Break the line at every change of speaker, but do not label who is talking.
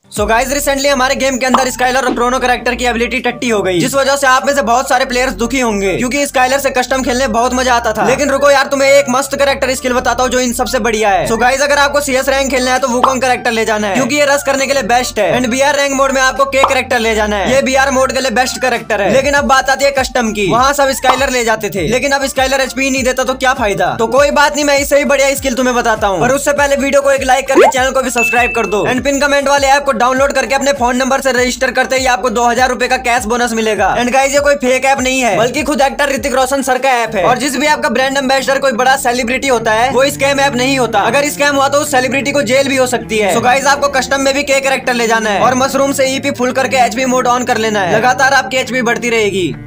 सो guys recently हमारे game के अंदर स्काइलर और क्रोनो कैरेक्टर की एबिलिटी टट्टी हो गई, जिस वजह से आप में से बहुत सारे प्लेयर्स दुखी होंगे क्योंकि स्काइलर से कस्टम खेलने बहुत मजा आता था। लेकिन रुको यार, तुम्हें एक मस्त कैरेक्टर स्किल बताता हूँ जो इन सबसे बढ़िया है। सो गाइस अगर आपको CS रैंक खेलना है तो वुकोंग कैरेक्टर ले जाना है क्योंकि ये रश करने के लिए बेस्ट है। एंड BR रैंक मोड में आपको K कैरेक्टर ले जाना है, ये BR मोड के लिए बेस्ट कैरेक्टर है। लेकिन अब बात आती है कस्टम की, वहाँ सब स्काइलर ले जाते थे, लेकिन अब स्काइलर HP नहीं देता तो क्या फायदा। तो कोई बात नहीं, मैं इससे ही बढ़िया स्किल तुम्हें बताता हूँ, पर उससे पहले वीडियो को एक लाइक करके चैनल को भी सब्सक्राइब कर दो। एंड पिन कमेंट वाले ऐप को डाउनलोड करके अपने फोन नंबर से रजिस्टर करते ही आपको 2000 रुपए का कैश बोनस मिलेगा। एंड गाइस ये कोई फेक ऐप नहीं है, बल्कि खुद एक्टर ऋतिक रोशन सर का ऐप है। और जिस भी आपका ब्रांड एम्बेसडर कोई बड़ा सेलिब्रिटी होता है वो स्कैम ऐप नहीं होता। अगर स्कैम हुआ तो उस सेलिब्रिटी को जेल भी हो सकती है। सो गाइस आपको कस्टम में भी K कैरेक्टर ले जाना है और मशरूम से EP फुल करके HP मोड ऑन कर लेना है। लगातार आपकी HP बढ़ती रहेगी।